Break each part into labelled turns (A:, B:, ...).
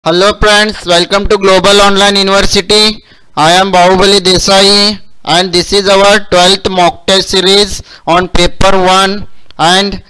A: Hello friends, welcome to Global Online University. I am Bahubali Desai and this is our 12th mock test series on paper 1 and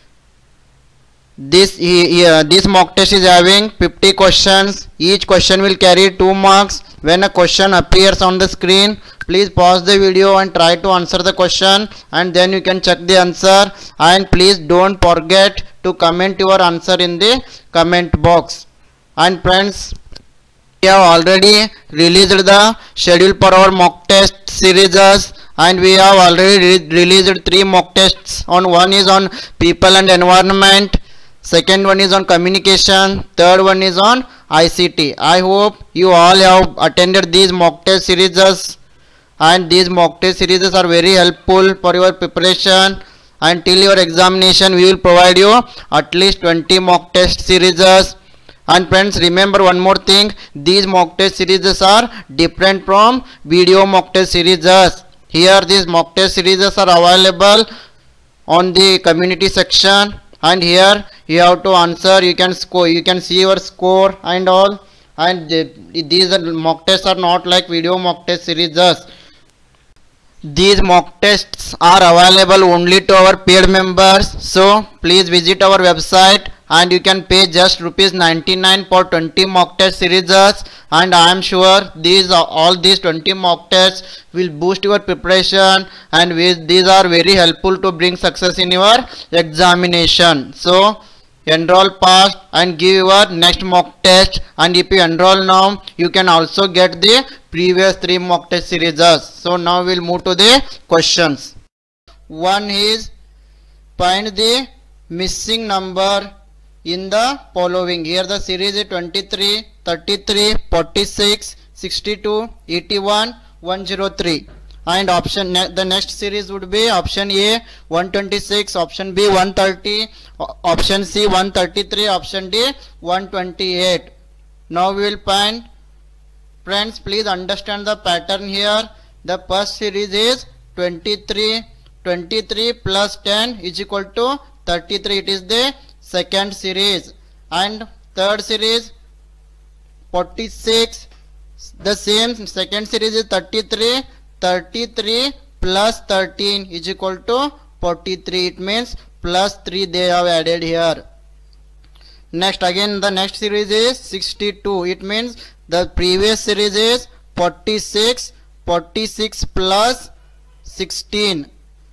A: this mock test is having 50 questions. Each question will carry 2 marks. When a question appears on the screen, please pause the video and try to answer the question and then you can check the answer, and please don't forget to comment your answer in the comment box. And friends, we have already released the schedule for our mock test series and we have already released 3 mock tests. One is on people and environment, second one is on communication, third one is on ICT. I hope you all have attended these mock test series and these mock test series are very helpful for your preparation. Until your examination we will provide you at least 20 mock test series. And friends, remember one more thing, these mock test series are different from video mock test series. Here these mock test series are available on the community section, and here you have to answer, you can score, you can see your score and all, and these mock tests are not like video mock test series. These mock tests are available only to our paid members, so please visit our website and you can pay just ₹99 for 20 mock test series, and I am sure all these 20 mock tests will boost your preparation, and these are very helpful to bring success in your examination. So enroll fast and give your next mock test, and if you enroll now you can also get the previous 3 mock test series. So now we'll move to the questions. One is, find the missing number in the following. Here the series is 23, 33, 46, 62, 81, 103. And the next series would be option A 126, option B 130, option C 133, option D 128. Now we will find. Friends, please understand the pattern here. The first series is 23. 23 plus 10 is equal to 33. It is the second series. And third series 46. The same second series is 33. 33 plus 13 is equal to 43. It means plus 3 they have added here. Next, again the next series is 62. It means the previous series is 46. 46 plus 16.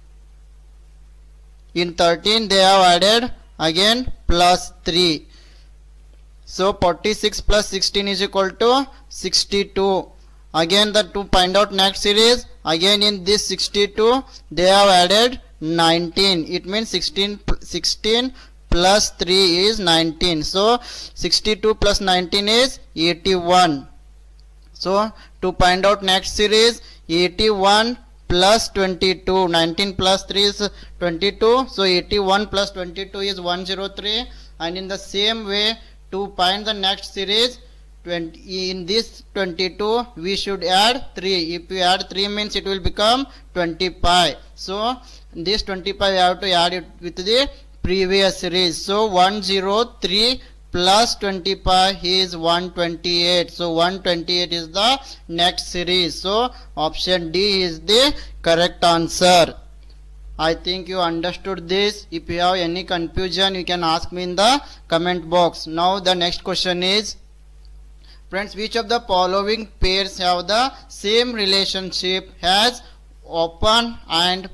A: In 13 they have added again plus 3. So 46 plus 16 is equal to 62. Again to find out next series, again in this 62 they have added 19. It means 16 plus 3 is 19. So 62 plus 19 is 81. So to find out next series, 81 plus 22, 19 plus 3 is 22. So 81 plus 22 is 103. And in the same way, to find the next series, in this 22 we should add 3. If we add 3 means it will become 25. So this 25 we have to add it with the previous series. So 103 plus 25 is 128. So 128 is the next series. So option D is the correct answer. I think you understood this. If you have any confusion you can ask me in the comment box. Now the next question is, friends, which of the following pairs have the same relationship as open and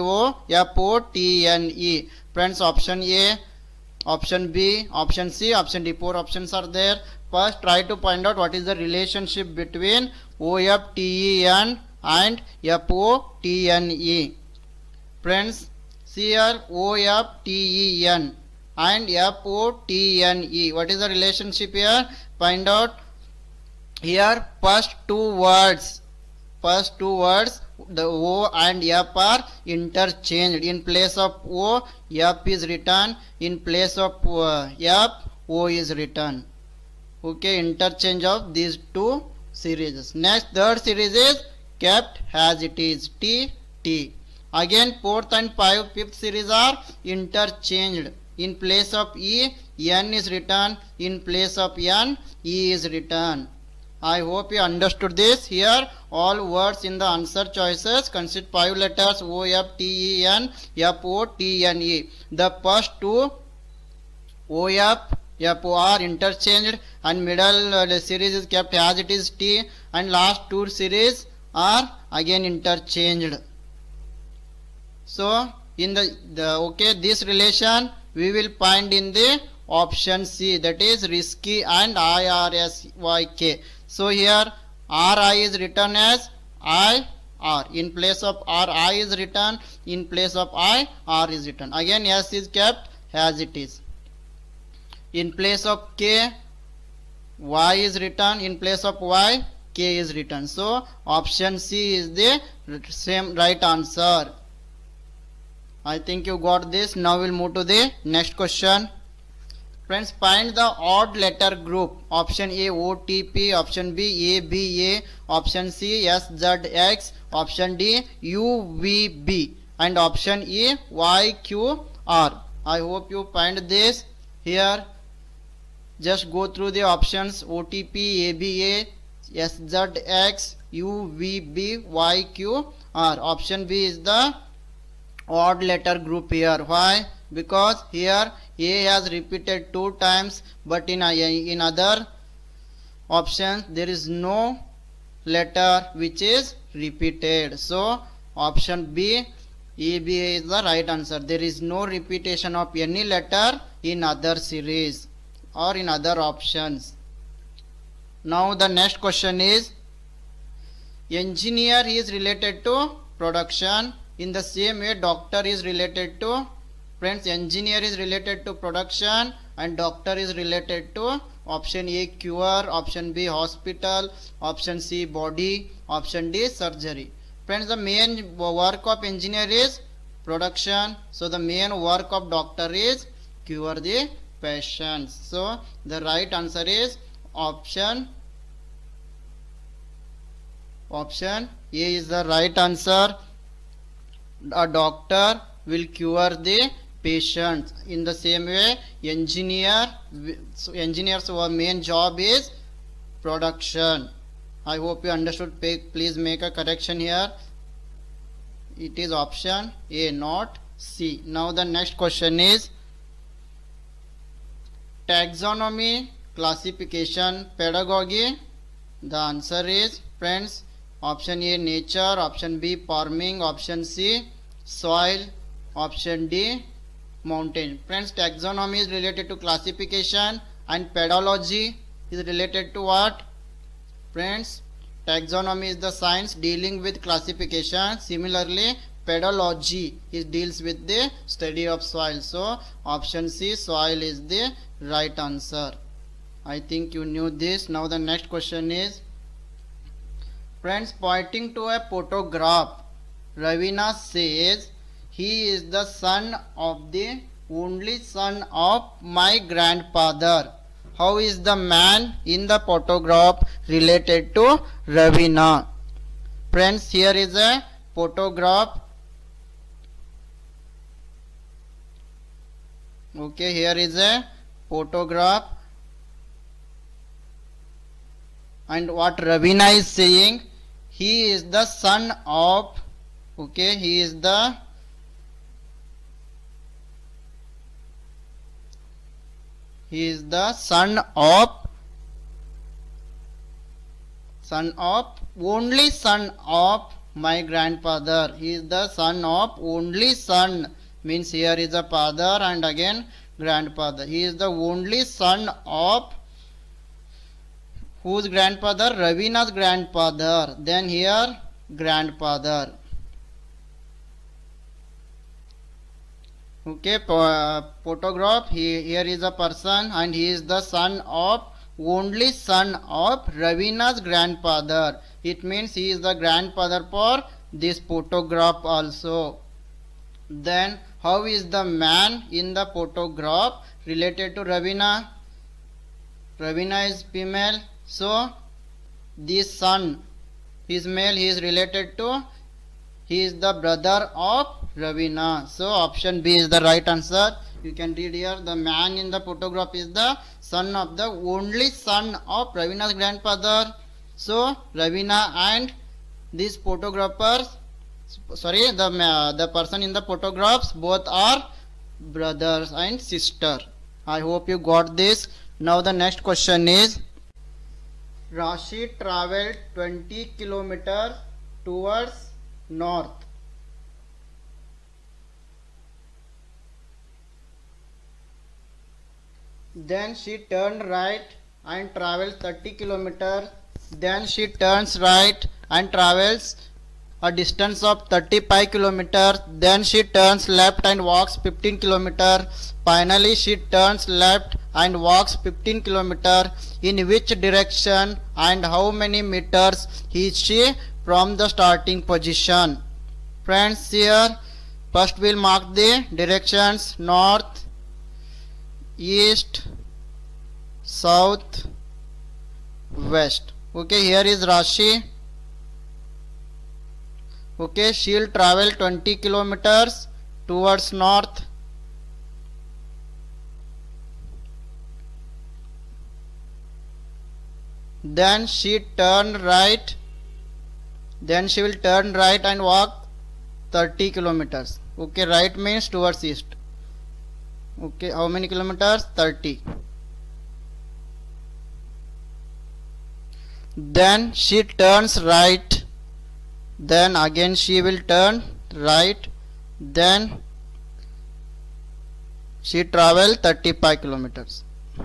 A: POFOTNE? Friends, option A, option B, option C, option D. 4 options are there. First, try to find out what is the relationship between OFTEN and FOTNE. Friends, see here OFTEN and FOTNE. What is the relationship here? Find out. Here first two words, the O and F are interchanged. In place of O, F is written. In place of F, O is written. Okay, interchange of these two series. Next, third series is kept as it is, T, T. Again, fourth and fifth series are interchanged. In place of E, N is written, in place of N, E is written. I hope you understood this. Here all words in the answer choices consist 5 letters O, F, T, E, N, F, O, T, N, E. The first two O, F, F, O are interchanged, and middle series is kept as it is T, and last two series are again interchanged. So in this relation we will find in the option C, that is risky and IRSYK. So here RI is written as IR, in place of RI is written, in place of I, R is written. Again S is kept as it is. In place of K, Y is written, in place of Y, K is written. So option C is the same right answer. I think you got this. Now we'll move to the next question. Friends, find the odd letter group. Option A OTP, option B ABA, option C SZX, option D UVB, and option E YQR. I hope you find this. Here just go through the options: OTP, ABA, SZX, UVB, YQR. Option B is the odd letter group here. Why? Because here A has repeated 2 times, but in other options there is no letter which is repeated. So option B ABA is the right answer. There is no repetition of any letter in other series or in other options. Now the next question is, engineer is related to production. In the same way doctor is related to, friends, engineer is related to production and doctor is related to option A cure, option B hospital, option C body, option D surgery. Friends, the main work of engineer is production, so the main work of doctor is cure the patients. So the right answer is option A is the right answer. A doctor will cure the patient. In the same way engineer's main job is production. I hope you understood. Please make a correction here. It is option A, not C. Now the next question is taxonomy, classification, pedagogy. The answer is, friends, option A nature, option B farming, option C soil, option D mountain. Friends, taxonomy is related to classification and pedagogy is related to what? Friends, taxonomy is the science dealing with classification. Similarly, pedagogy deals with the study of soil. So option C soil is the right answer. I think you knew this. Now the next question is, friends, pointing to a photograph, Ravina says, he is the son of the only son of my grandfather. How is the man in the photograph related to Ravina? Friends, here is a photograph. Okay, here is a photograph. And what Ravina is saying, he is the son of, okay, he is the son of only son of my grandfather. He is the son of only son, means here is a father and again grandfather. He is the only son of whose grandfather? Ravina's grandfather. Then here grandfather. Okay, photograph. Here is a person and he is the son of only son of Ravina's grandfather. It means he is the grandfather for this photograph also. Then how is the man in the photograph related to Ravina? Ravina is female. So this son is male, he is related to, he is the brother of Ravina. So option B is the right answer. You can read here, the man in the photograph is the son of the only son of Ravina's grandfather. So Ravina and these photographers, sorry, the person in the photographs, both are brothers and sister. I hope you got this. Now the next question is, Rashi traveled 20 kilometers towards north. Then she turned right and travels 30 kilometers. Then she turns right and travels a distance of 35 kilometers. Then she turns left and walks 15 kilometers. Finally she turns left and walks 15 kilometers. In which direction and how many meters is she from the starting position? Friends, here first we'll mark the directions: north, east, south, west. Okay, here is Rashi. Okay, she'll travel 20 kilometers towards north. Then she turn right. Then she will turn right and walk 30 kilometers. Okay, right means towards east. Okay, how many kilometers? 30. Then she turns right. Then again she will turn right. Then she travel 35 kilometers.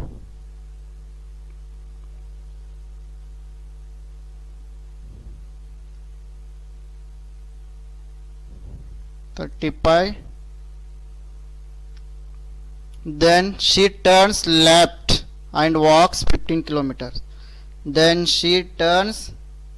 A: Then she turns left and walks 15 kilometers. Then she turns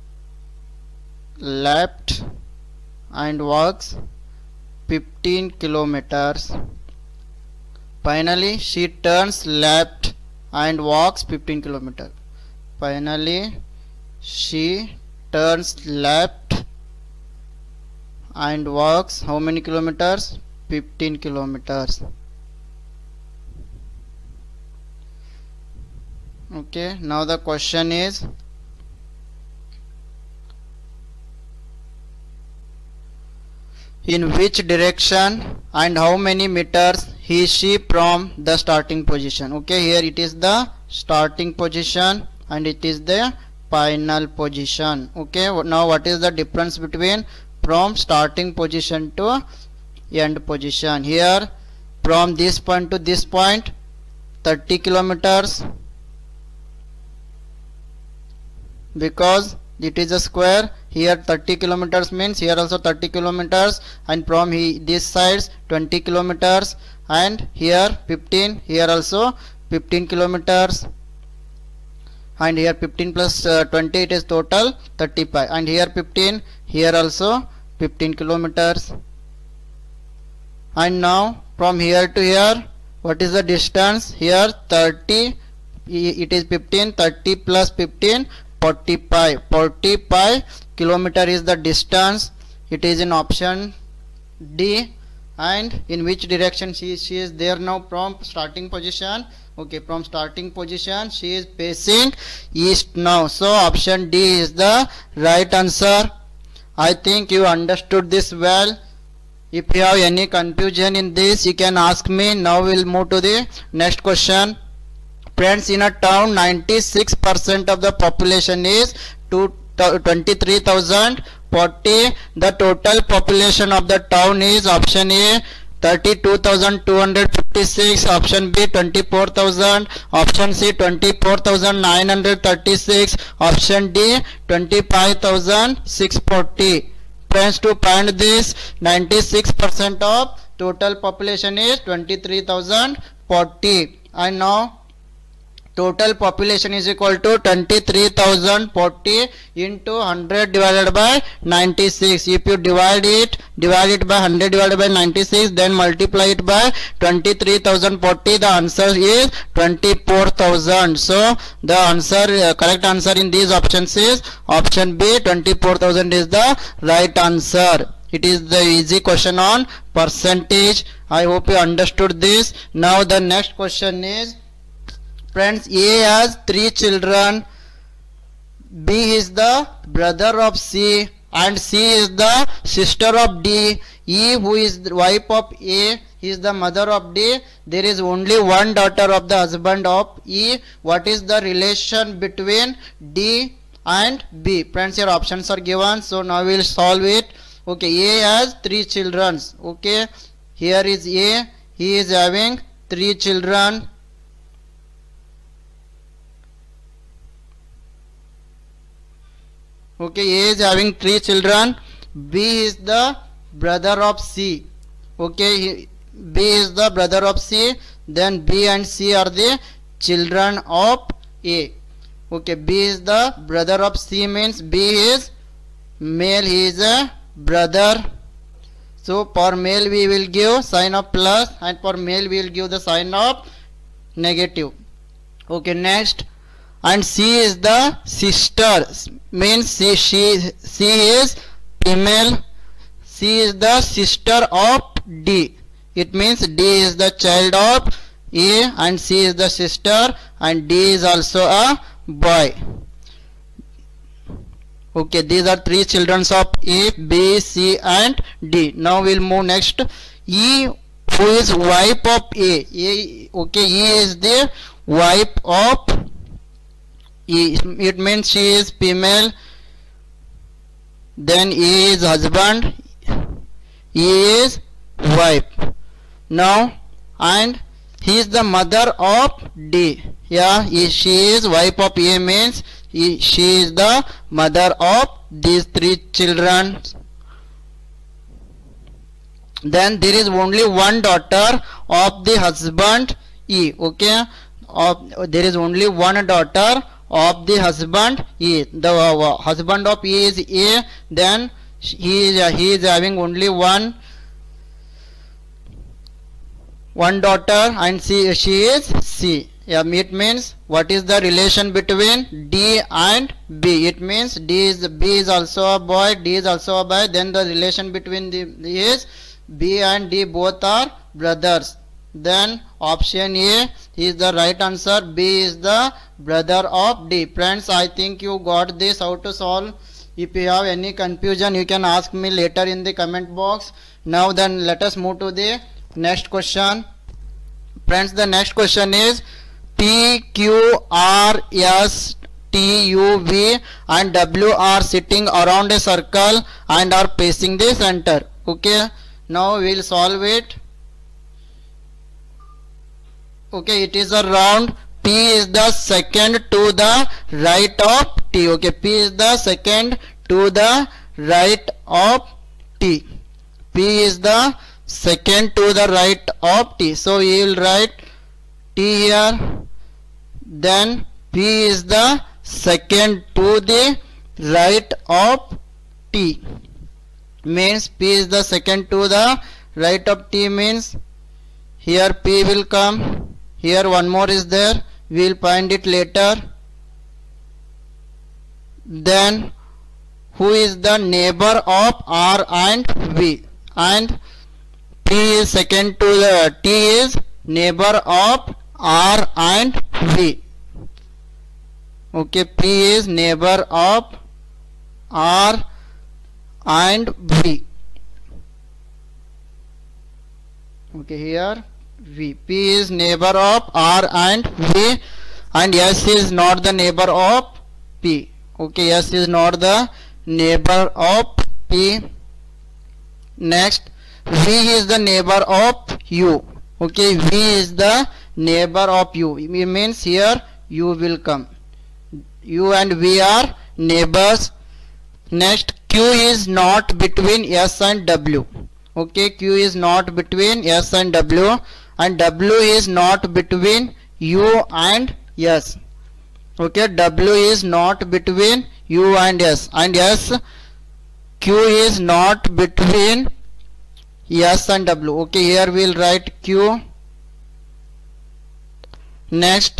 A: left and walks 15 kilometers. Finally she turns left and walks 15 kilometers. Finally she turns left and walks how many kilometers? 15 kilometers. Okay, now the question is, in which direction and how many meters is she from the starting position? Okay, here it is the starting position and it is the final position. Okay, now what is the difference between from starting position to end position? Here from this point to this point 30 kilometers, because it is a square. Here 30 kilometers means here also 30 kilometers, and from this sides 20 kilometers, and here 15, here also 15 kilometers, and here 15 plus 20 it is total 35, and here 15, here also 15 kilometers. And now from here to here, what is the distance? Here 30, it is 15, 30 plus 15, 45 kilometer is the distance. It is in option D. And in which direction she is there now from starting position? Okay, from starting position she is facing east now. So option D is the right answer. I think you understood this well. If you have any confusion in this, you can ask me. Now we'll move to the next question. Friends, in a town 96% of the population is 23,040. The total population of the town is option A 32,256, option B 24,000, option C 24,936, option D 25,640. Friends, to find this, 96% of total population is 23,040, and now total population is equal to 23,040 into 100 divided by 96. If you divide it by 100 divided by 96, then multiply it by 23,040, the answer is 24,000. So the answer, correct answer in these options is option B, 24,000 is the right answer. It is the easy question on percentage I hope you understood this. Now the next question is, friends, A has 3 children, B is the brother of C, and C is the sister of D. E, who is the wife of A, is the mother of D. There is only one daughter of the husband of E. What is the relation between D and B? Friends, your options are given, so now we will solve it. Okay, A has 3 children. Okay, here is A, he is having 3 children. Okay, A is having 3 children. B is the brother of C. Okay, B is the brother of C. Then B and C are the children of A. Okay, B is the brother of C means B is male, he is a brother. So for male we will give sign of plus, and for male we will give the sign of negative. Okay, next, and C is the sister, means she is female. C is the sister of D. It means D is the child of A and C is the sister, and D is also a boy. Okay, these are 3 children of A, B, C and D. Now we'll move next. E, who is wife of A. Okay, E is the wife of E. It means she is female. Then E is husband, E is wife. Now, and he is the mother of D. Yeah, she is wife of A means she is the mother of these 3 children. Then there is only one daughter of the husband E. Okay, there is only one daughter of the husband E. The husband of E is A. Then he is having only one daughter, and she is C. Yeah, it means what is the relation between D and B? It means B is also a boy, D is also a boy. Then the relation between is B and D both are brothers. Then option A is the right answer. B is the brother of D. Friends, I think you got this, how to solve. If you have any confusion, you can ask me later in the comment box. Now then, let us move to the next question. Friends, the next question is, P, Q, R, S, T, U, V and W are sitting around a circle and are facing the center. Okay, now we will solve it. Okay, it is a round. P is the second to the right of T. Okay, P is the second to the right of T. P is the second to the right of T. So we will write T here. Then P is the second to the right of T. Means P is the second to the right of T means here P will come. Here one more is there. We will find it later. Then who is the neighbor of R and V? And P is second to the T is neighbor of R and V. Okay, P is neighbor of R and V. Okay, here V. P is neighbor of R and V, and S is not the neighbor of P. Okay, S is not the neighbor of P. Next, V is the neighbor of U. Okay, V is the neighbor of U. It means here U will come. U and V are neighbors. Next, Q is not between S and W. Okay, Q is not between S and W, and W is not between U and S. Okay, W is not between U and S, and S, Q is not between S and W. Okay, here we will write Q. Next,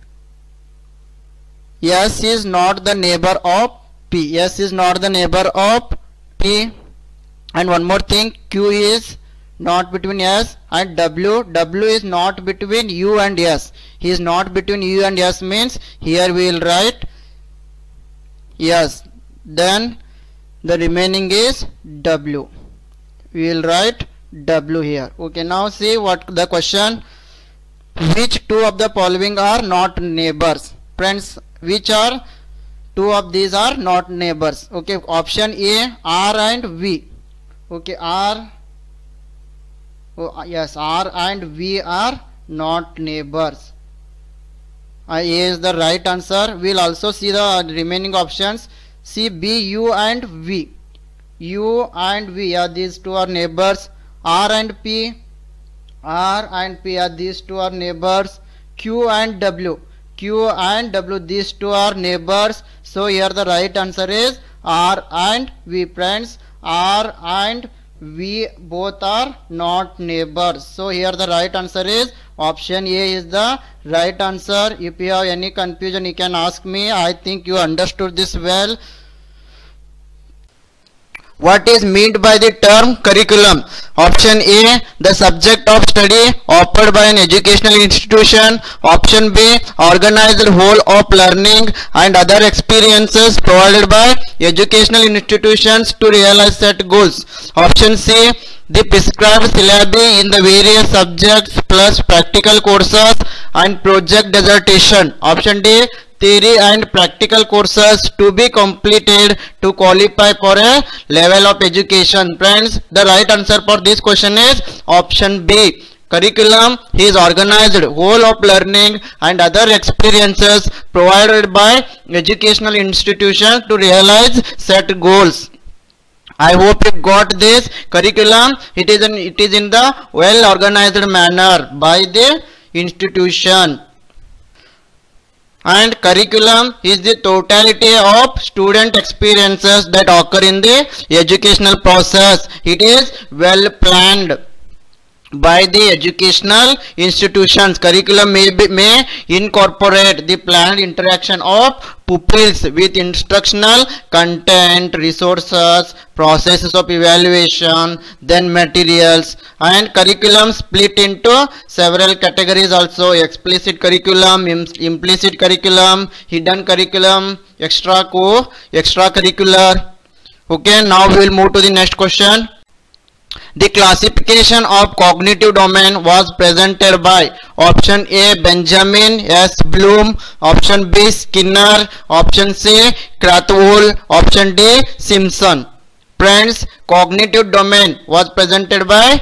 A: S is not the neighbor of P. S is not the neighbor of P. And one more thing, Q is not between S and W. W is not between U and S. He is not between U and S means here we will write yes. Then the remaining is W. We will write W here. Okay, now see what the question. Which two of the following are not neighbors? Friends, which are two of these are not neighbors? Okay, option A, R and V. Okay, R. Oh, yes, R and V are not neighbors. A is the right answer. We'll also see the remaining options. C, B, U and V. U and V, yeah, these two are neighbors. R and P. R and P, yeah, these two are neighbors. Q and W. Q and W, these two are neighbors. So here the right answer is R and V. Friends, R and V both are not neighbors. So here the right answer is option A is the right answer. If you have any confusion, you can ask me. I think you understood this well. What is meant by the term curriculum? Option A, the subject of study offered by an educational institution. Option B, organized whole of learning and other experiences provided by educational institutions to realize set goals. Option C, the prescribed syllabi in the various subjects plus practical courses and project dissertation. Option D, theory and practical courses to be completed to qualify for a level of education. Friends, the right answer for this question is option B. Curriculum is organized whole of learning and other experiences provided by educational institutions to realize set goals. I hope you got this. Curriculum, it is in the well organized manner by the institution. And curriculum is the totality of student experiences that occur in the educational process. It is well planned by the educational institutions. Curriculum may incorporate the planned interaction of pupils with instructional content, resources, processes of evaluation, then materials. And curriculum split into several categories also: explicit curriculum, implicit curriculum, hidden curriculum, extracurricular. Okay, now we will move to the next question. The classification of cognitive domain was presented by option A, Benjamin S. Bloom, option B, Skinner, option C, Krathwohl, option D, Simpson. Friends, cognitive domain was presented by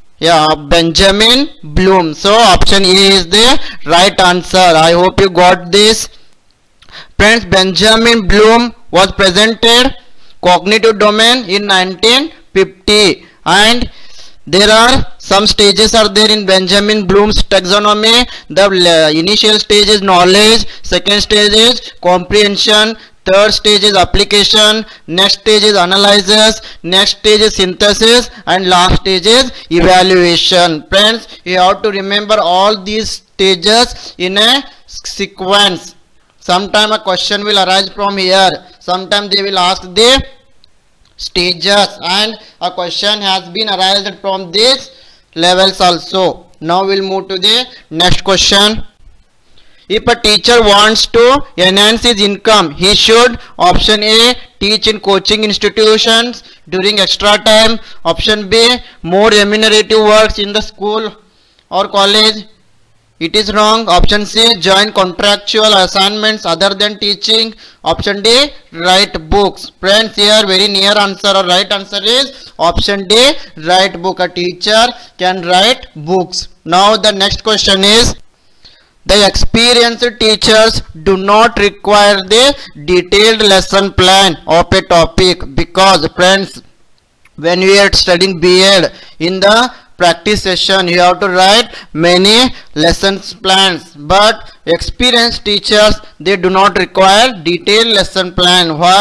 A: Benjamin Bloom. So option A is the right answer. I hope you got this. Friends, Benjamin Bloom was presented cognitive domain in 1950. And there are some stages are there in Benjamin Bloom's taxonomy. The initial stage is knowledge, second stage is comprehension, third stage is application, next stage is analysis, next stage is synthesis, and last stage is evaluation. Friends, you have to remember all these stages in a sequence. Sometime a question will arise from here, sometime they will ask the stages, and a question has been arised from these levels also. Now we'll move to the next question. If a teacher wants to enhance his income, he should option A, teach in coaching institutions during extra time, option B, more remunerative works in the school or college. It is wrong. Option C, join contractual assignments other than teaching. Option D, write books. Friends, here very near answer or right answer is option D, write book. A teacher can write books. Now the next question is, the experienced teachers do not require the detailed lesson plan of a topic, because friends, when we are studying B.Ed, in the practice session you have to write many lessons plans, but experienced teachers, they do not require detailed lesson plan. Why?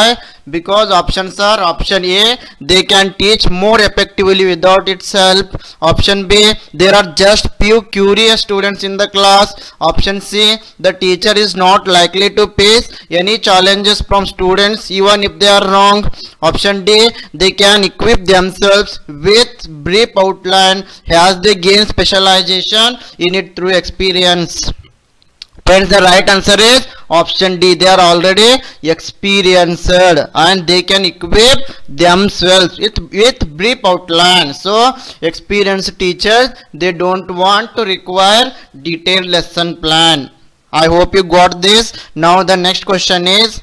A: Because options are: option A, they can teach more effectively without its help; option B, there are just few curious students in the class; option C, the teacher is not likely to face any challenges from students even if they are wrong; option D, they can equip themselves with brief outline as they gain specialization in it through experience. Friends, the right answer is option D. They are already experienced and they can equip themselves with brief outline. So, experienced teachers, they don't want to require detailed lesson plan. I hope you got this. Now, the next question is: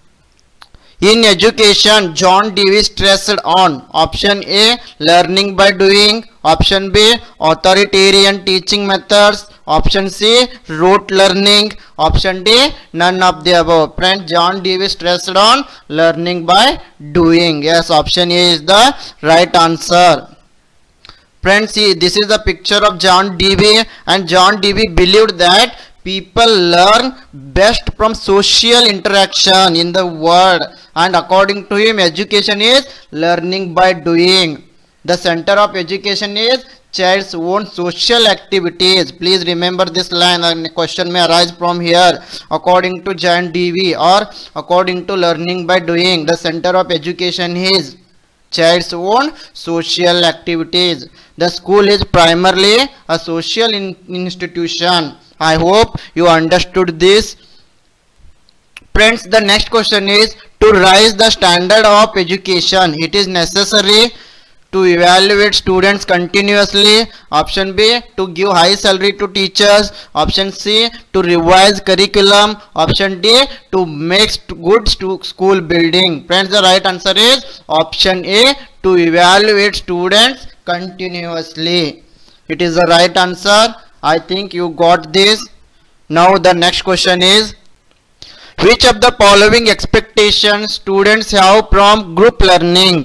A: in education, John Dewey stressed on option A, learning by doing; option B, authoritarian teaching methods; option C, rote learning; option D, none of the above. Friends, John Dewey stressed on learning by doing. Yes, option A is the right answer. Friends, see, this is the picture of John Dewey, and John Dewey believed that people learn best from social interaction in the world, and according to him, education is learning by doing. The center of education is child's own social activities. Please remember this line, and a question may arise from here. According to John Dewey, or according to learning by doing, the center of education is child's own social activities. The school is primarily a social institution. I hope you understood this. Friends, the next question is: to raise the standard of education, it is necessary to evaluate students continuously; option B, to give high salary to teachers; option C, to revise curriculum; option D, to make good school building. Friends, the right answer is option A, to evaluate students continuously. It is the right answer. I think you got this. Now the next question is: which of the following expectations students have from group learning?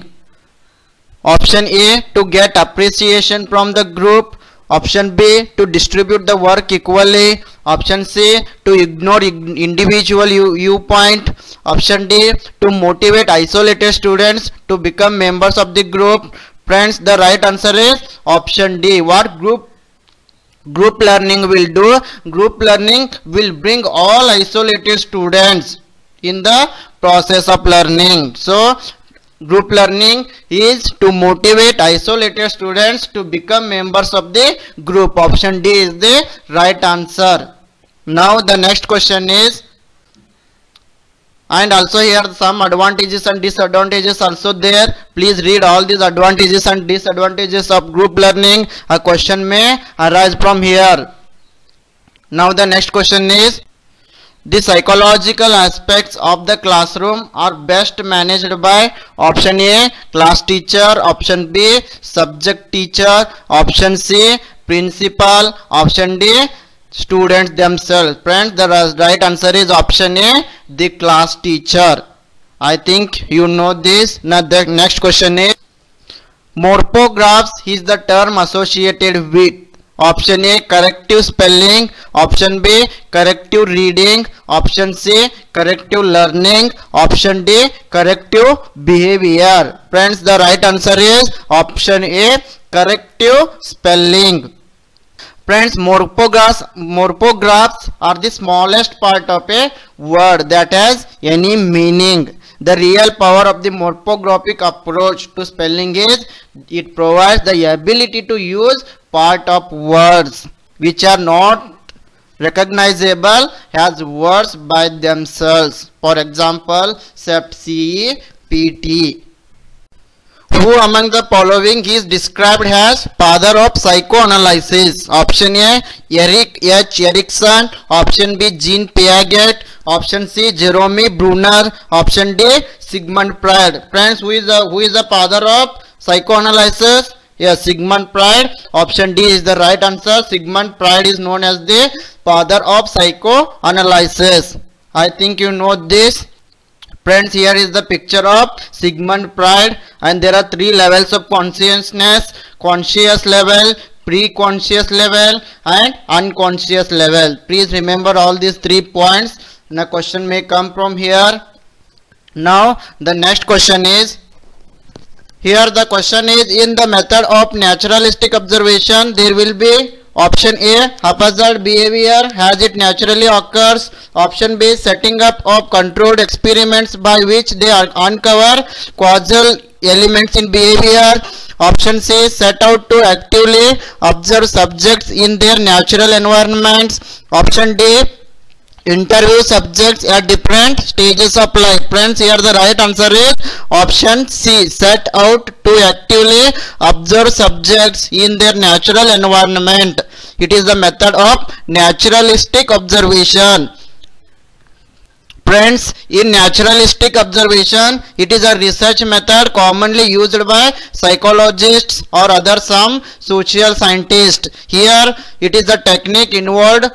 A: Option A, to get appreciation from the group; option B, to distribute the work equally; option C, to ignore individual viewpoint; option D, to motivate isolated students to become members of the group. Friends, the right answer is option D. What group learning will do? Group learning will bring all isolated students in the process of learning. So, group learning is to motivate isolated students to become members of the group. Option D is the right answer. Now the next question is, and also here some advantages and disadvantages also there. Please read all these advantages and disadvantages of group learning. A question may arise from here. Now the next question is: the psychological aspects of the classroom are best managed by option A, class teacher; option B, subject teacher; option C, principal; option D, students themselves. Friends, the right answer is option A, the class teacher. I think you know this. Now the next question is: morphographs is the term associated with option A, corrective spelling; option B, corrective reading; option C, corrective learning; option D, corrective behavior. Friends, the right answer is option A, corrective spelling. Friends, morphographs are the smallest part of a word that has any meaning. The real power of the morphographic approach to spelling is it provides the ability to use part of words which are not recognizable as words by themselves. For example, except C, P, T. Who among the following is described as father of psychoanalysis? Option A, Eric H. Erikson; option B, Jean Piaget; option C, Jerome Bruner; option D, Sigmund Freud. Friends, who is the father of psychoanalysis? Yes, Sigmund Freud. Option D is the right answer. Sigmund Freud is known as the father of psychoanalysis. I think you know this. Friends, here is the picture of Sigmund Freud, and there are three levels of consciousness: conscious level, pre-conscious level, and unconscious level. Please remember all these 3 points. Now question may come from here. Now the next question is, here the question is, in the method of naturalistic observation there will be option A, haphazard behavior as it naturally occurs. Option B, setting up of controlled experiments by which they uncover causal elements in behavior. Option C, set out to actively observe subjects in their natural environments. Option D, interview subjects at different stages of life. Friends, here the right answer is option C, set out to actively observe subjects in their natural environment. It is the method of naturalistic observation. Friends, in naturalistic observation, it is a research method commonly used by psychologists or other some social scientists. Here, it is a technique involved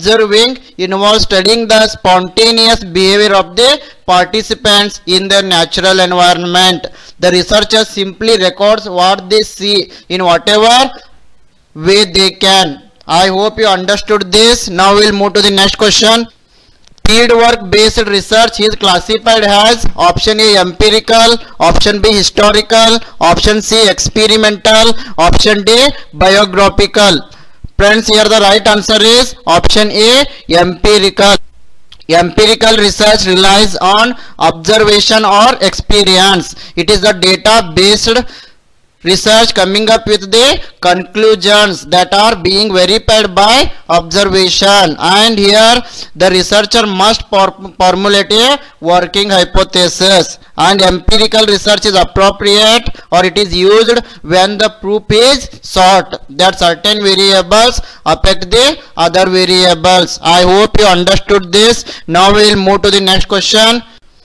A: studying the spontaneous behavior of the participants in their natural environment. The researcher simply records what they see in whatever way they can. I hope you understood this. Now we'll move to the next question. Fieldwork based research is classified as option A, empirical, option B, historical, option C, experimental, option D, biographical. Friends, here the right answer is option A, empirical. Empirical research relies on observation or experience. It is the data based research coming up with the conclusions that are being verified by observation, and here the researcher must formulate a working hypothesis. And empirical research is appropriate, or it is used when the proof is sought that certain variables affect the other variables. I hope you understood this. Now we will move to the next question.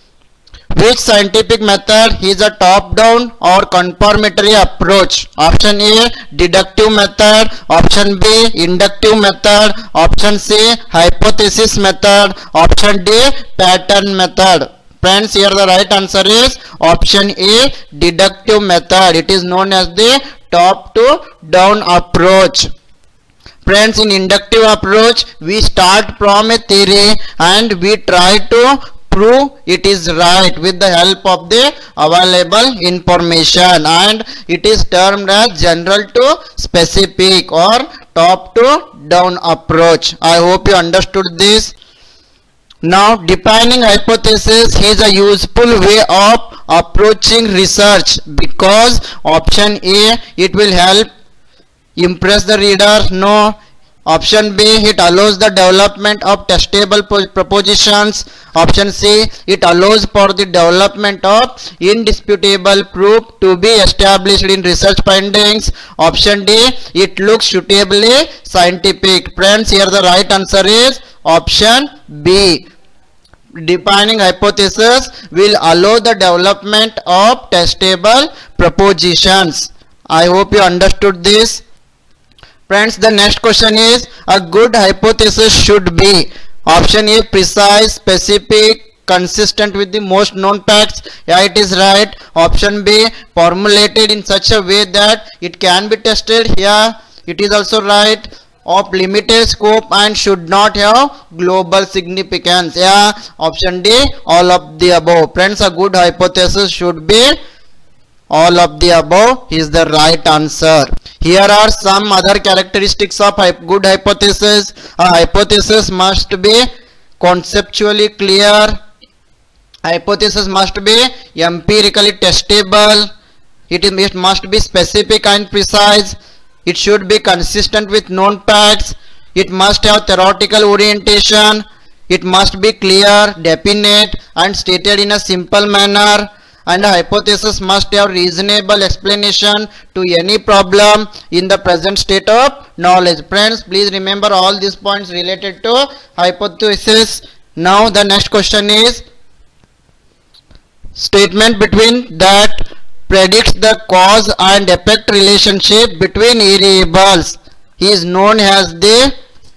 A: Which scientific method is a top-down or confirmatory approach? Option A, deductive method. Option B, inductive method. Option C, hypothesis method. Option D, pattern method. Friends, here the right answer is option A, deductive method. It is known as the top-to-down approach. Friends, in inductive approach, we start from a theory and we try to prove it is right with the help of the available information, and it is termed as general to specific or top to down approach. I hope you understood this. Now, defining hypothesis is a useful way of approaching research because option A, it will help impress the reader. No. Option B, it allows the development of testable propositions. Option C, it allows for the development of indisputable proof to be established in research findings. Option D, it looks suitably scientific. Friends, here the right answer is option B. Defining hypothesis will allow the development of testable propositions. I hope you understood this. Friends, the next question is, a good hypothesis should be option A, precise, specific, consistent with the most known facts. Yeah, it is right. Option B, formulated in such a way that it can be tested. Yeah, it is also right. Of limited scope and should not have global significance. Yeah, option D, all of the above. Friends, a good hypothesis should be all of the above is the right answer. Here are some other characteristics of good hypothesis. A hypothesis must be conceptually clear. Hypothesis must be empirically testable. It must be specific and precise. It should be consistent with known facts. It must have theoretical orientation. It must be clear, definite, and stated in a simple manner. And a hypothesis must have reasonable explanation to any problem in the present state of knowledge. Friends, please remember all these points related to hypothesis. Now the next question is, statement between that predicts the cause and effect relationship between variables is known as the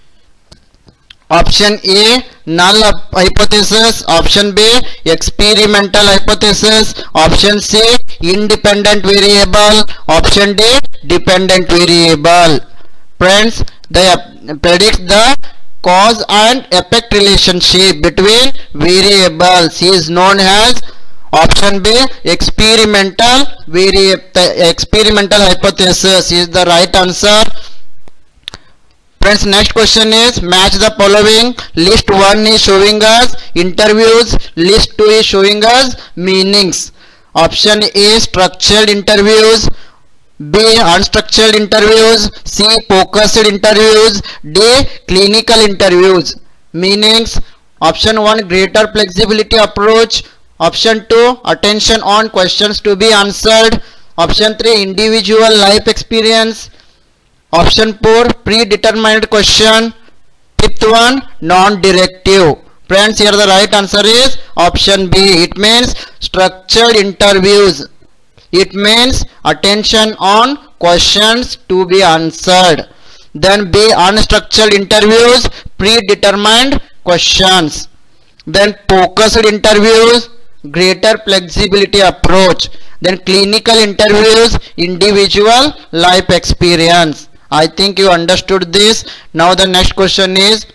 A: option A, null hypothesis. Option B, experimental hypothesis. Option C, independent variable. Option D, dependent variable. Friends, they predict the cause and effect relationship between variables is known as Option B, experimental hypothesis is the right answer. Friends, next question is match the following. List 1 is showing us interviews, list 2 is showing us meanings. Option A, structured interviews, B, unstructured interviews, C, focused interviews, D, clinical interviews. Meanings: option 1, greater flexibility approach. Option 2, attention on questions to be answered. Option 3, individual life experience. Option 4, predetermined question. Fifth one, non-directive. Friends, here the right answer is option B. It means structured interviews. It means attention on questions to be answered. Then B, unstructured interviews, predetermined questions. Then focused interviews, greater flexibility approach. Then clinical interviews, individual life experience. I think you understood this. Now the next question is,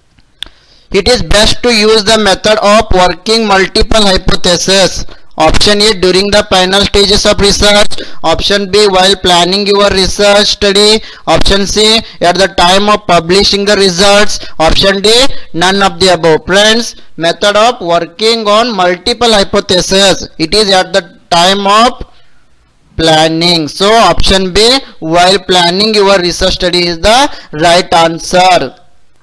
A: it is best to use the method of working multiple hypotheses. Option A, during the final stages of research. Option B, while planning your research study. Option C, at the time of publishing the results. Option D, none of the above. Friends, method of working on multiple hypotheses, it is at the time of planning. So option B, while planning your research study, is the right answer.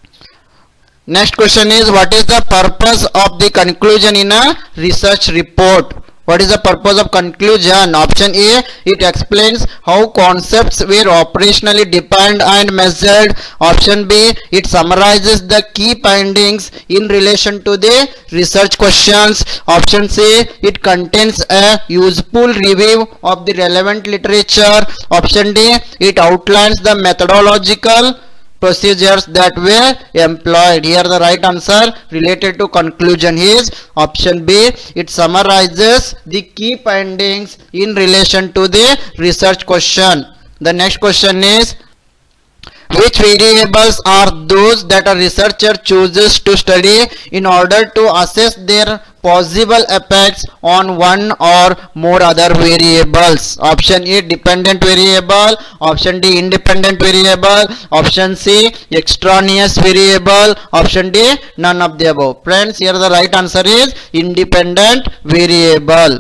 A: Next question is, what is the purpose of the conclusion in a research report? What is the purpose of conclusion? Option A, it explains how concepts were operationally defined and measured. Option B, it summarizes the key findings in relation to the research questions. Option C, it contains a useful review of the relevant literature. Option D, it outlines the methodological procedures that were employed. Here the right answer related to conclusion is option B. It summarizes the key findings in relation to the research question. The next question is, which variables are those that a researcher chooses to study in order to assess their possible effects on one or more other variables? Option A, dependent variable. Option D, independent variable. Option C, extraneous variable. Option D, none of the above. Friends, here the right answer is independent variable.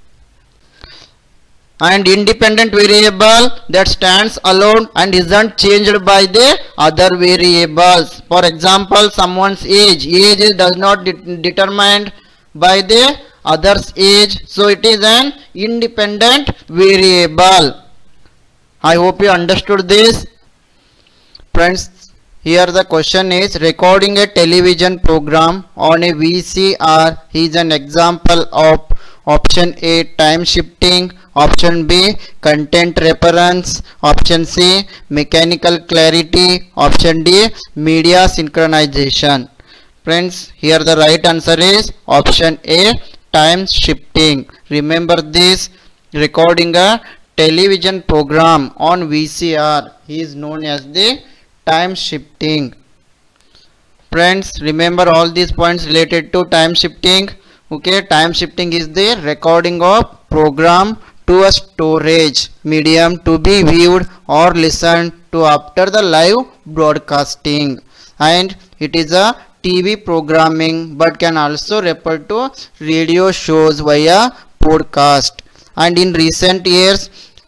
A: And independent variable that stands alone and isn't changed by the other variables. For example, someone's age. Age does not determined by the other's age, so it is an independent variable. I hope you understood this. Friends, here the question is, recording a television program on a VCR is an example of option A, time shifting. Option B, content reference. Option C, mechanical clarity. Option D, media synchronization. Friends, here the right answer is option A, time shifting. Remember this, recording a television program on VCR is known as the time shifting. Friends, remember all these points related to time shifting. Okay, time shifting is the recording of program to a storage medium to be viewed or listened to after the live broadcasting, and it is a TV programming but can also refer to radio shows via podcast. And in recent years,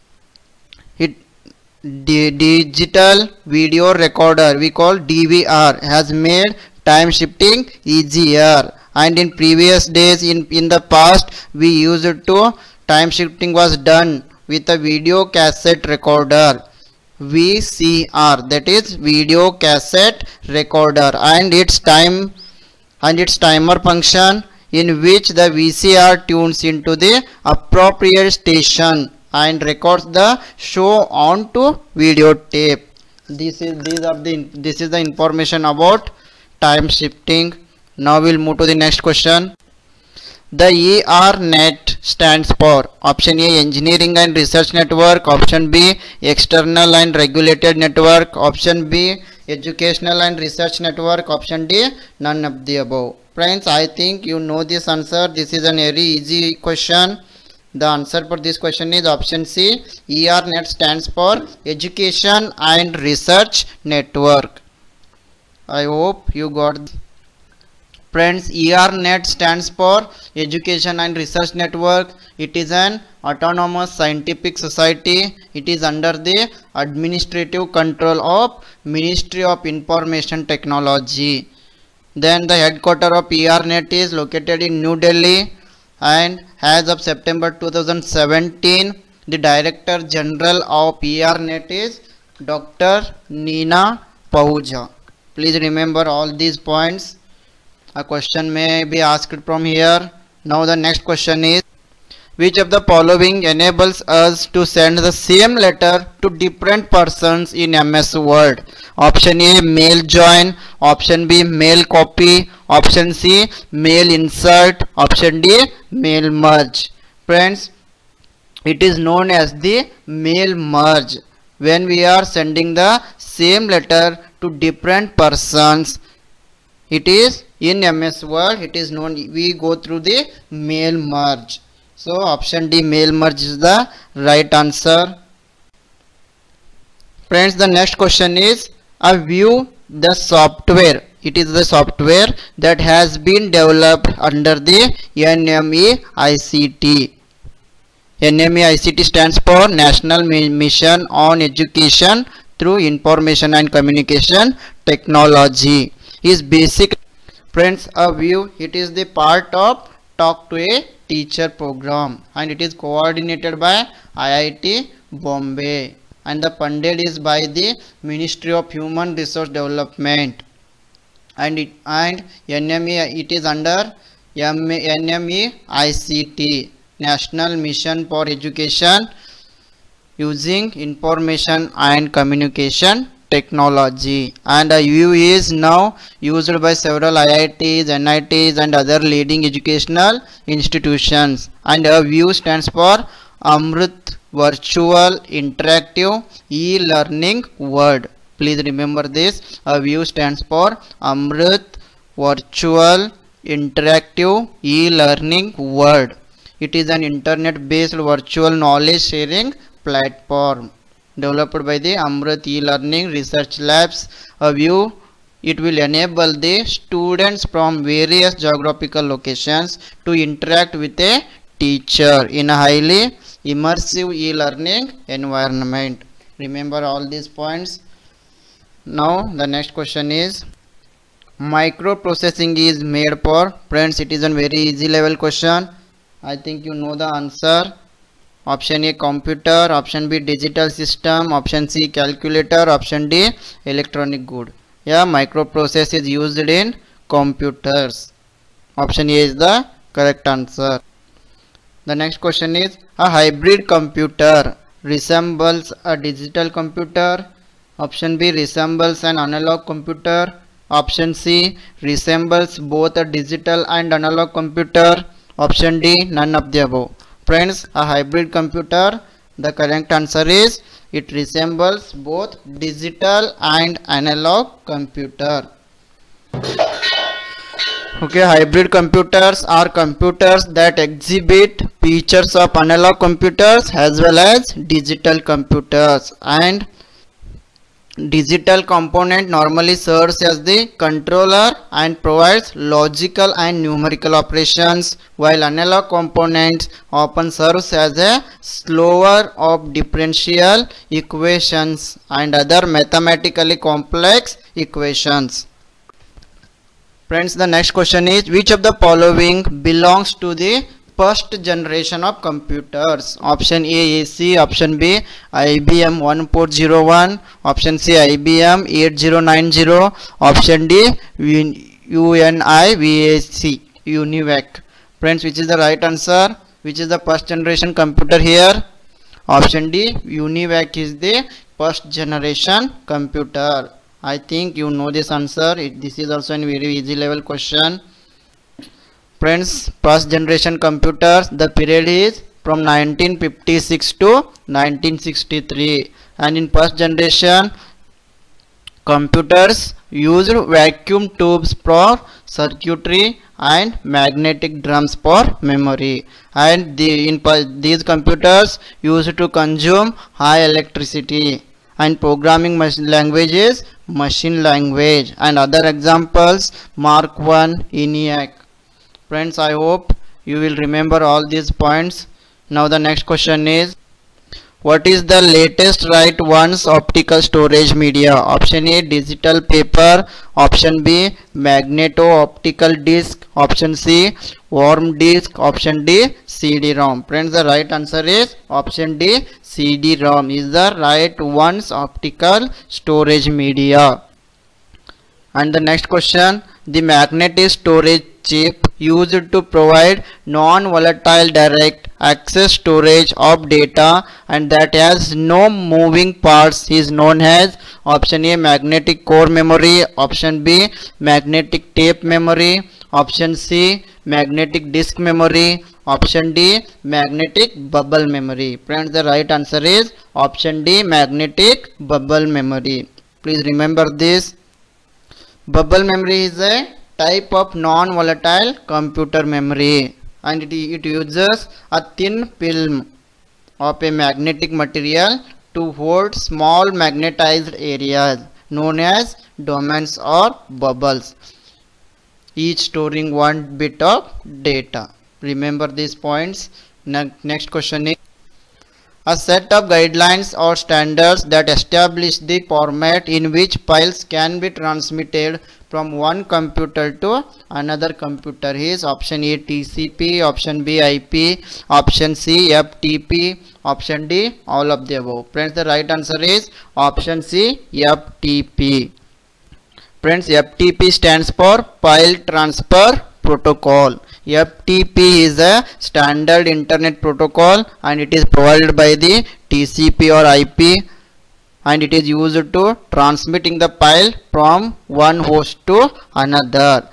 A: the digital video recorder, we call DVR, has made time shifting easier. And in previous days, in the past, we used to time shifting was done with a video cassette recorder, VCR, that is video cassette recorder, and its timer function, in which the VCR tunes into the appropriate station and records the show onto videotape. This is the information about time shifting. Now we'll move to the next question. The ERNet stands for option A engineering and research network, option B external and regulated network, option B educational and research network, option D none of the above. Friends, I think you know this answer. This is a very easy question. The answer for this question is option C. ERNet stands for education and research network. I hope you got. Friends, ERNet stands for Education and Research Network. It is an autonomous scientific society. It is under the administrative control of Ministry of Information Technology. Then the headquarters of ERNet is located in New Delhi, and as of September 2017, the Director General of ERNet is Dr. Neena Pahuja. Please remember all these points. A question may be asked from here. Now the next question is, which of the following enables us to send the same letter to different persons in MS Word? Option A mail join, option B mail copy, option C mail insert, option D mail merge. Friends, it is known as the mail merge. When we are sending the same letter to different persons, it is in MS Word, it is known, we go through the mail merge. So option D mail merge is the right answer. Friends, the next question is, a view the software. It is the software that has been developed under the NMEICT. NMEICT stands for National Mission on Education through Information and Communication Technology. Is basic. Friends, a view, it is the part of Talk to a Teacher program, and it is coordinated by IIT Bombay, and the funded is by the Ministry of Human Resource Development, and NME, it is under NMEICT, National Mission for Education using Information and Communication Technology. And a view is now used by several IITs, NITs and other leading educational institutions. And a view stands for Amrit Virtual Interactive E-Learning Word. Please remember this. A view stands for Amrit Virtual Interactive E-Learning Word. It is an internet-based virtual knowledge sharing platform developed by the Amrit E-Learning Research Labs. A view, it will enable the students from various geographical locations to interact with a teacher in a highly immersive e-learning environment. Remember all these points. Now the next question is, microprocessing is made for. Friends, it is a very easy level question. I think you know the answer. Option A computer, option B digital system, option C calculator, option D electronic good. Yeah, microprocessor is used in computers. Option A is the correct answer. The next question is, a hybrid computer resembles a digital computer. Option B resembles an analog computer. Option C resembles both a digital and analog computer. Option D none of the above. Friends, a hybrid computer, the correct answer is, it resembles both digital and analog computer. Okay, hybrid computers are computers that exhibit features of analog computers as well as digital computers, and digital component normally serves as the controller and provides logical and numerical operations, while analog components often serves as a solver of differential equations and other mathematically complex equations. Friends, the next question is, which of the following belongs to the first generation of computers? Option A AC, option B IBM 1401, option C IBM 8090, option D UNIVAC. Friends, which is the right answer? Which is the first generation computer here? Option D UNIVAC is the first generation computer. I think you know this answer. This is also a very easy level question. Friends, first generation computers, the period is from 1956 to 1963, and in first generation computers used vacuum tubes for circuitry and magnetic drums for memory, and these computers used to consume high electricity, and programming language is machine language, and other examples Mark 1, ENIAC. Friends, I hope you will remember all these points. Now the next question is, what is the latest write once optical storage media? Option A, digital paper. Option B, magneto-optical disc. Option C, worm disc. Option D, CD-ROM. Friends, the right answer is option D, CD-ROM is the write once optical storage media. And the next question, the magnetic storage chip used to provide non-volatile direct access storage of data and that has no moving parts is known as option A, magnetic core memory. Option B, magnetic tape memory. Option C, magnetic disk memory. Option D, magnetic bubble memory. Friends, the right answer is option D, magnetic bubble memory. Please remember this. Bubble memory is a type of non-volatile computer memory, and it uses a thin film of a magnetic material to hold small magnetized areas known as domains or bubbles, each storing one bit of data. Remember these points. Next question is, a set of guidelines or standards that establish the format in which files can be transmitted from one computer to another computer is option A, TCP, option B, IP, option C, FTP, option D, all of the above. Friends, the right answer is option C, FTP. Friends, FTP stands for File Transfer Protocol. FTP is a standard internet protocol and it is provided by the TCP or IP, and it is used to transmitting the file from one host to another.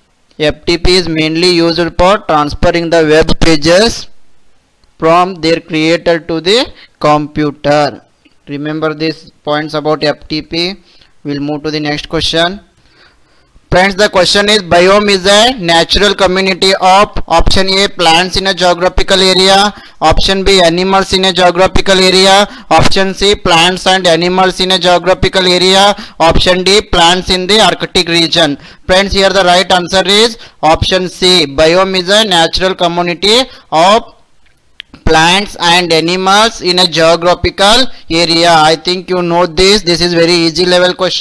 A: FTP is mainly used for transferring the web pages from their creator to the computer. Remember these points about FTP. We'll move to the next question. Friends, the question is, biome is a natural community of option A, plants in a geographical area, option B, animals in a geographical area, option C, plants and animals in a geographical area, option D, plants in the Arctic region. Friends, here the right answer is option C. Biome is a natural community of plants and animals in a geographical area. I think you know this. This is very easy level question.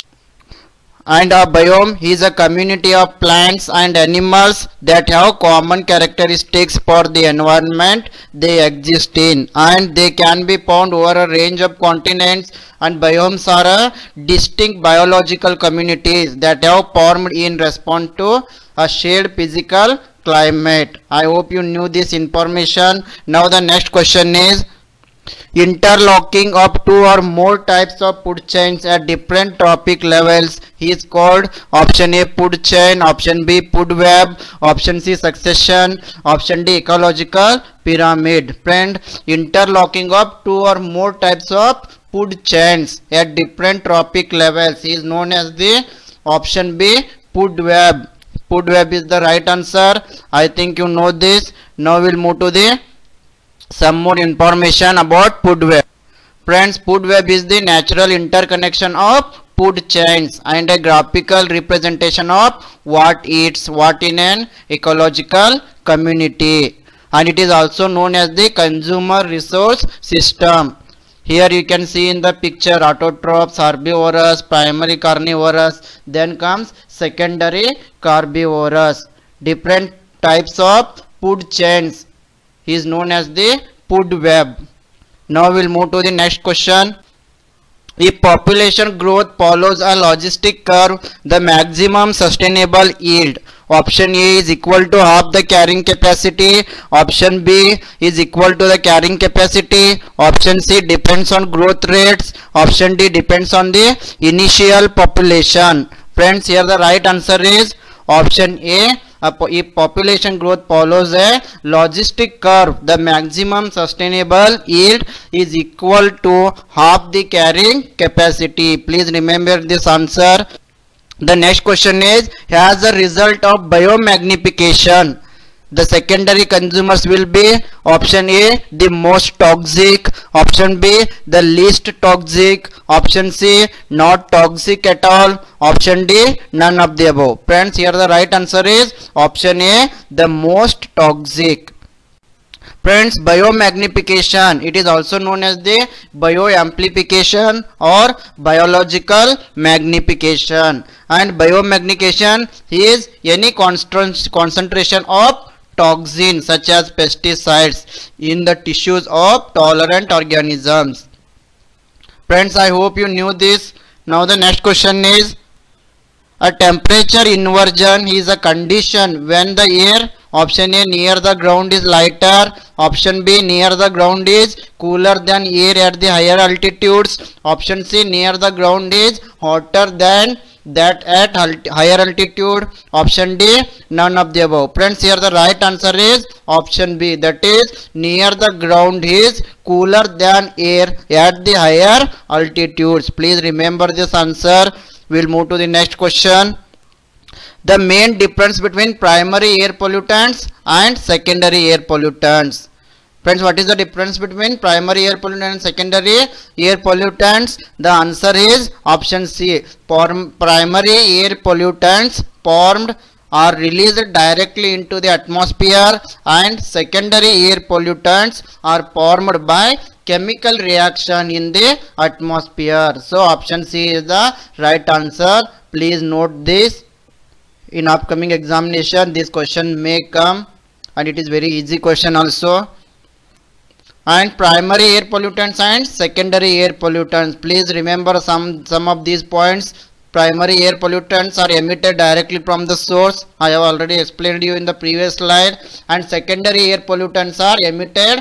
A: And a biome is a community of plants and animals that have common characteristics for the environment they exist in, and they can be found over a range of continents, and biomes are a distinct biological communities that have formed in response to a shared physical climate. I hope you knew this information. Now the next question is, interlocking of two or more types of food chains at different trophic levels is called option A, food chain, option B, food web, option C, succession, option D, ecological pyramid. Friend, interlocking of two or more types of food chains at different trophic levels is known as the option B, food web. Food web is the right answer. I think you know this. Now we'll move to the some more information about food web. Friends, food web is the natural interconnection of food chains and a graphical representation of what eats what in an ecological community, and it is also known as the consumer resource system. Here you can see in the picture autotrophs, herbivorous, primary carnivorous, then comes secondary carnivorous. Different types of food chains is known as the food web. Now we'll move to the next question. If population growth follows a logistic curve, the maximum sustainable yield, option A is equal to half the carrying capacity, option B is equal to the carrying capacity, option C depends on growth rates, option D depends on the initial population. Friends, here the right answer is option A, if population growth follows a logistic curve, the maximum sustainable yield is equal to half the carrying capacity. Please remember this answer. The next question is, as a result of biomagnification, the secondary consumers will be option A, the most toxic, option B, the least toxic, option C, not toxic at all, option D, none of the above. Friends, here the right answer is option A, the most toxic. Friends, biomagnification, it is also known as the bioamplification or biological magnification, and biomagnification is any concentration of toxins such as pesticides in the tissues of tolerant organisms. Friends, I hope you knew this. Now the next question is, a temperature inversion is a condition when the air, option A, near the ground is lighter, option B, near the ground is cooler than air at the higher altitudes, option C, near the ground is hotter than that at higher altitude, option D, none of the above. Friends, here the right answer is option B, that is near the ground is cooler than air at the higher altitudes. Please remember this answer. We'll move to the next question. The main difference between primary air pollutants and secondary air pollutants. Friends, what is the difference between primary air pollutants and secondary air pollutants? The answer is option C. Primary air pollutants formed are released directly into the atmosphere, and secondary air pollutants are formed by chemical reaction in the atmosphere. So option C is the right answer. Please note this. In upcoming examination, this question may come, and it is very easy question also. And primary air pollutants and secondary air pollutants, please remember some of these points. Primary air pollutants are emitted directly from the source. I have already explained you in the previous slide. And secondary air pollutants are emitted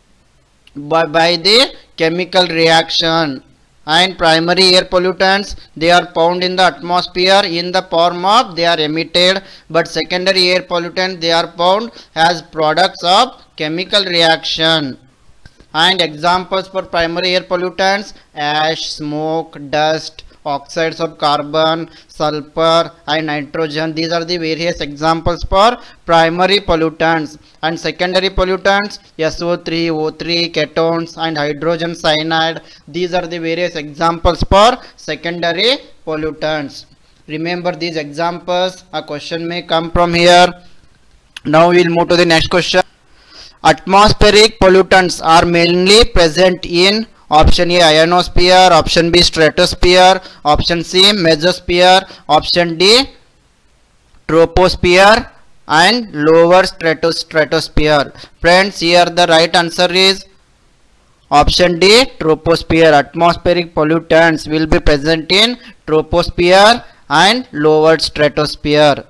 A: by the chemical reaction. And primary air pollutants, they are found in the atmosphere in the form of they are emitted, but secondary air pollutants, they are found as products of chemical reaction. And examples for primary air pollutants: ash, smoke, dust, oxides of carbon, sulfur and nitrogen. These are the various examples for primary pollutants. And secondary pollutants: SO3, O3, ketones and hydrogen cyanide. These are the various examples for secondary pollutants. Remember these examples. A question may come from here. Now we will move to the next question. Atmospheric pollutants are mainly present in option A, ionosphere, option B, stratosphere, option C, mesosphere, option D, troposphere and lower stratosphere. Friends, here the right answer is option D, troposphere. Atmospheric pollutants will be present in troposphere and lower stratosphere.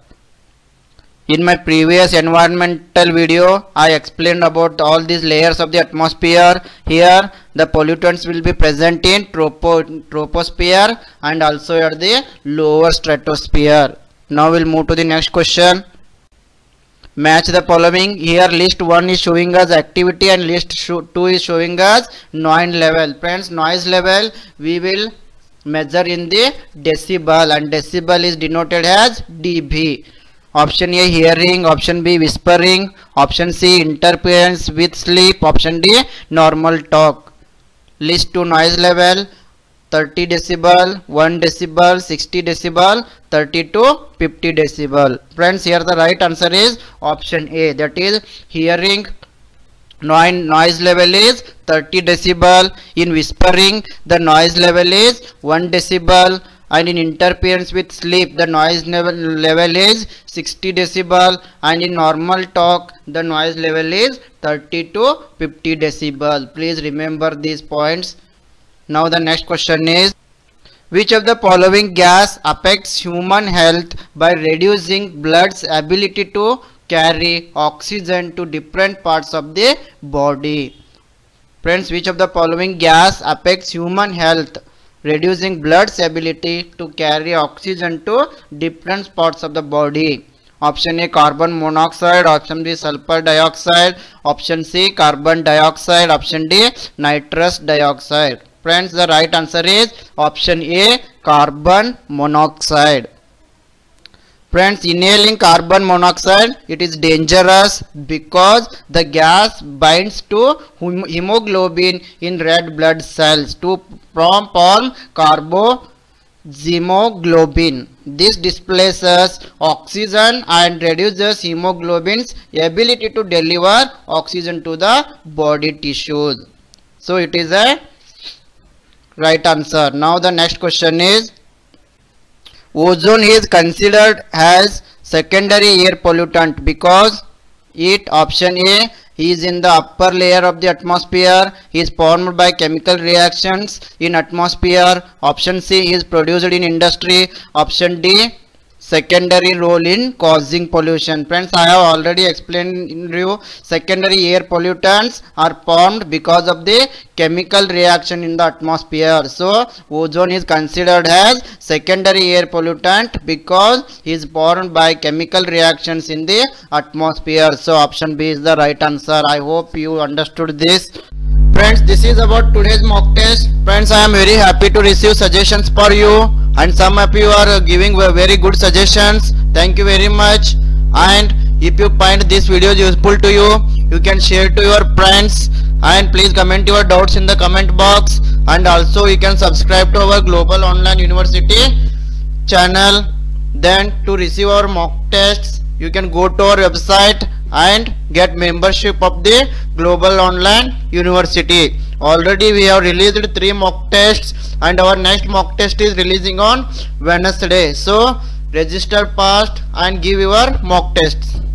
A: In my previous environmental video, I explained about all these layers of the atmosphere. Here, the pollutants will be present in troposphere and also at the lower stratosphere. Now we'll move to the next question. Match the following. Here, list 1 is showing us activity and list 2 is showing us noise level. Friends, noise level we will measure in the decibel, and decibel is denoted as dB. Option A, hearing, option B, whispering, option C, interference with sleep, option D, normal talk. List 2 noise level: 30 decibel, 1 decibel, 60 decibel, 30 to 50 decibel. Friends, here the right answer is option A, that is hearing noise level is 30 decibel. In whispering, the noise level is 1 decibel. And in interference with sleep, the noise level is 60 decibel, and in normal talk the noise level is 30 to 50 decibel. Please remember these points. Now the next question is, which of the following gas affects human health by reducing blood's ability to carry oxygen to different parts of the body? Friends, which of the following gas affects human health reducing blood's ability to carry oxygen to different parts of the body? Option A carbon monoxide, option B sulfur dioxide, option C carbon dioxide, option D nitrous dioxide. Friends, the right answer is option A carbon monoxide. Friends, inhaling carbon monoxide, it is dangerous because the gas binds to hemoglobin in red blood cells to form carboxymoglobin. This displaces oxygen and reduces hemoglobin's ability to deliver oxygen to the body tissues. So it is a right answer. Now the next question is, ozone is considered as secondary air pollutant because it, option A, is in the upper layer of the atmosphere, is formed by chemical reactions in atmosphere, option C is produced in industry, option D secondary role in causing pollution. Friends, I have already explained in you, secondary air pollutants are formed because of the chemical reaction in the atmosphere. So ozone is considered as secondary air pollutant because it is formed by chemical reactions in the atmosphere. So option B is the right answer. I hope you understood this. Friends, this is about today's mock test. Friends, I am very happy to receive suggestions for you, and some of you are giving very good suggestions. Thank you very much. And if you find this video useful to you, you can share to your friends, and please comment your doubts in the comment box, and also you can subscribe to our Global Online University channel. Then to receive our mock tests, you can go to our website and get membership of the Global Online University. Already we have released 3 mock tests, and our next mock test is releasing on Wednesday. So register fast and give your mock tests.